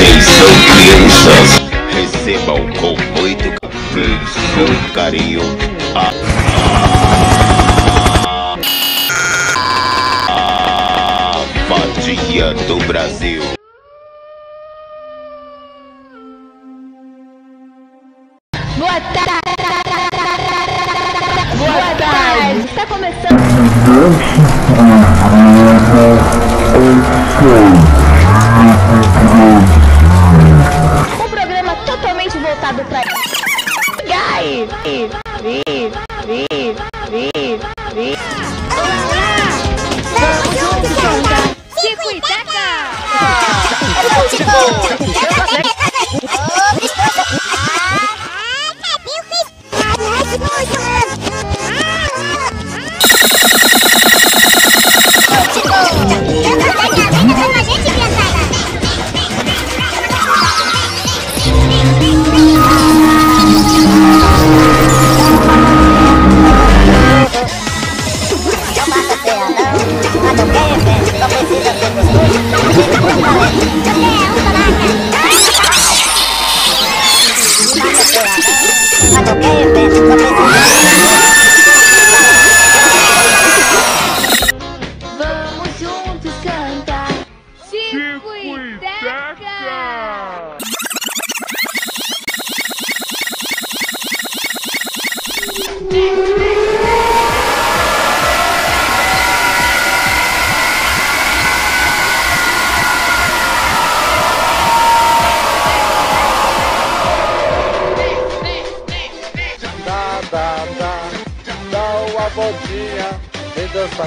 Atenção crianças, recebam com muito carinho a vadia do Brasil. Boa tarde. Boa tarde. Está começando um programa totalmente voltado para Gai. Vamos juntos cantar. Chico e Teca. Vamos juntos cantar. Chico e Teca. Dá uma voltinha, vem dançar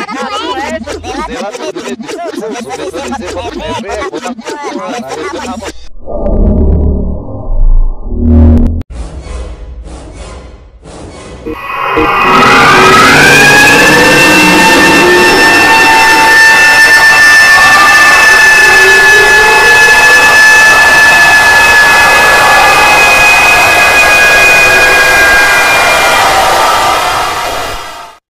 comigo.